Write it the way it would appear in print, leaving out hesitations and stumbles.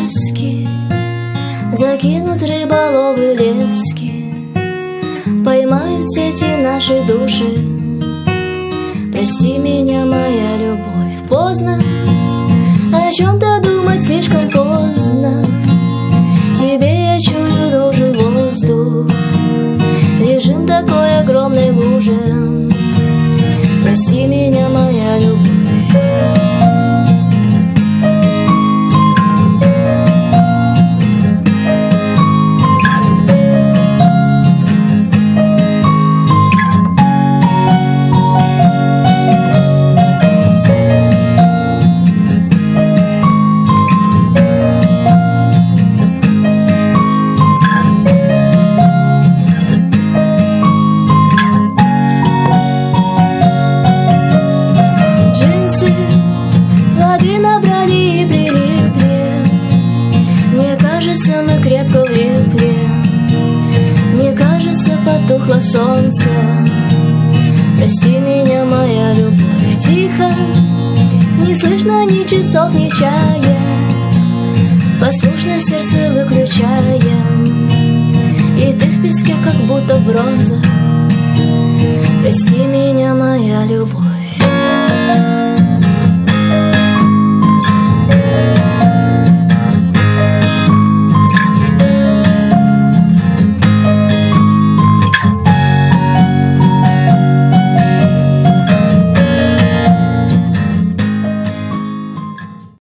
краски, закинут рыболовы лески, поймают сети наши души. Прости меня, моя любовь, поздно о чем-то думать, слишком поздно. Тебе, я чую, нужен воздух, лежим в такой огромной луже. Прости меня, моя любовь. Воды набрали и прилипли, мне кажется, мы крепко влипли. Мне кажется, потухло солнце. Прости меня, моя любовь, тихо, не слышно ни часов, ни чая. Послушно сердце выключаем, и ты в песке, как будто бронза. Прости меня, моя любовь.